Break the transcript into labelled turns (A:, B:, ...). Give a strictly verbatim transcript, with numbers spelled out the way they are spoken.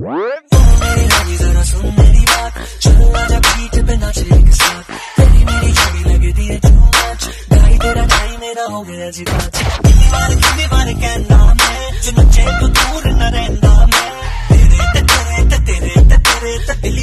A: मेरी रानी जरा सुन मेरी बात, चलो आजा पीठ पे नाचे एक साथ, तेरी मेरी जोड़ी लगती है too much, ढाई तेरा ढाई मेरा हो गया जी पाँच। कितनी बार कितनी बार कहना मैं, जो नचे तो दूर न रहना मैं, तेरे ते तेरे ते तेरे ते तेरे ते